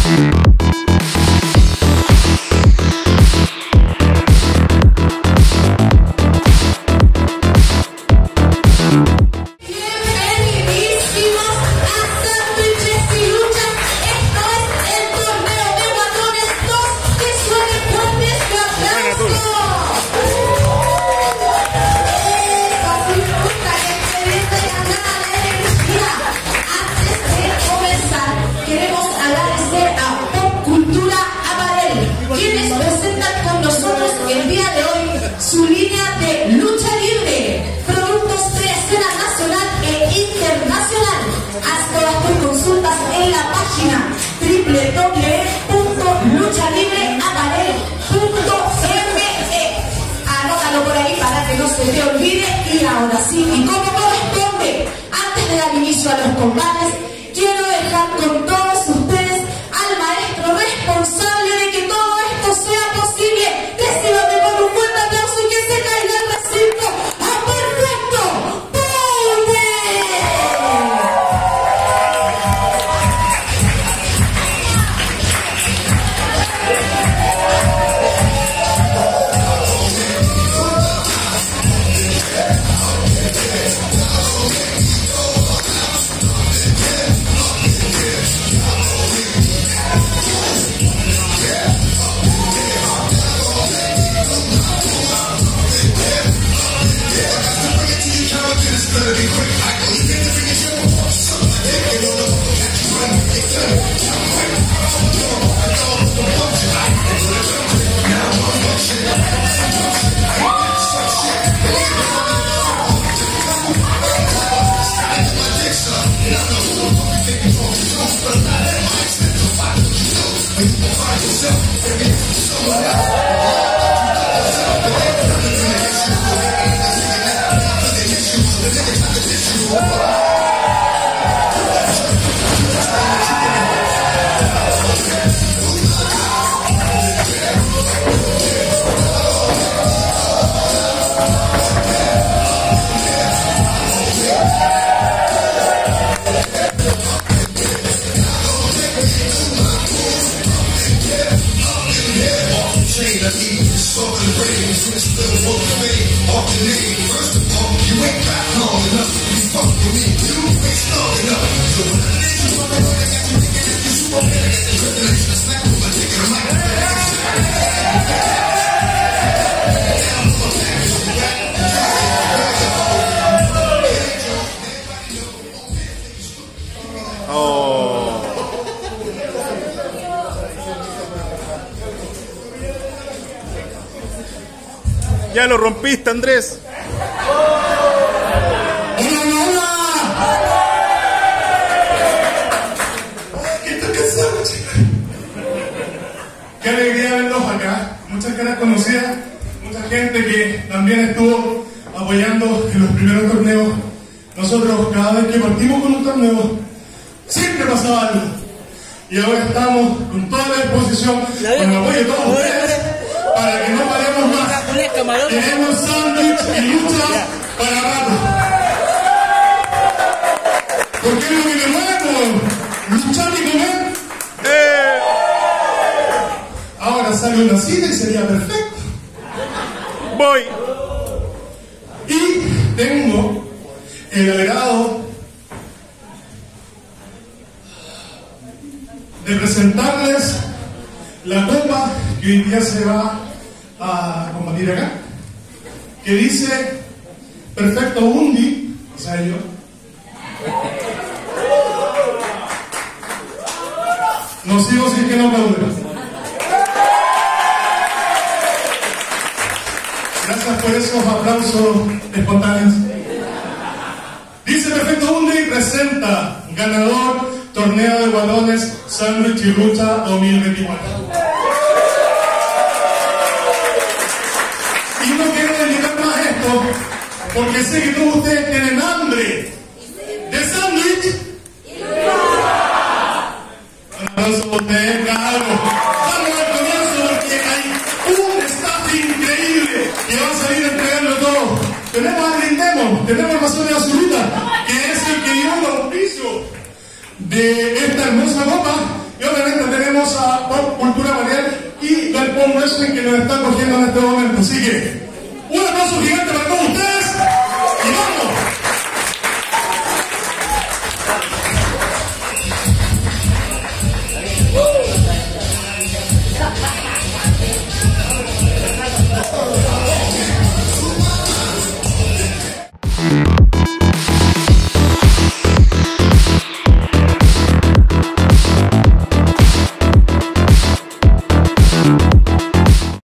Ahora sí, y como corresponde, antes de dar inicio a los combates, quiero dejar con todos ustedes al maestro responsable de que todo esto sea posible. Recíbame con un fuerte aplauso y que se caiga el recinto. ¡A perfecto! ¡Ponte! Ya lo rompiste, Andrés. Qué alegría verlos acá. Muchas caras conocidas, mucha gente que también estuvo apoyando en los primeros torneos. Nosotros cada vez que partimos con un torneo siempre pasaba algo. Y ahora estamos con toda la disposición, con el apoyo de todos ustedes, para que no paremos más. Tenemos sándwich y lucha para rato. Porque es lo que me mueve, luchar y comer. Ahora sale una cita y sería perfecto. Voy. Y tengo el agrado de presentarles la copa que hoy día se va a combatir acá, que dice Perfecto Undi, o sea yo. No sigo si es que no aplauden. Gracias por esos aplausos espontáneos. Dice Perfecto Undi, presenta ganador torneo de balones sándwich y lucha 2024. Y no quiero dedicar más esto porque sé que todos ustedes tienen hambre de sándwich. Un aplauso por ustedes, claro. Vamos al comienzo porque hay un staff increíble que va a salir a entregarlo todo. Tenemos a Grindemos, tenemos Razones Absolutas, que es el que dio el auspicio de esta hermosa copa, y obviamente tenemos Dragon Wrestling que nos está acogiendo en este momento. Así que, un aplauso gigante para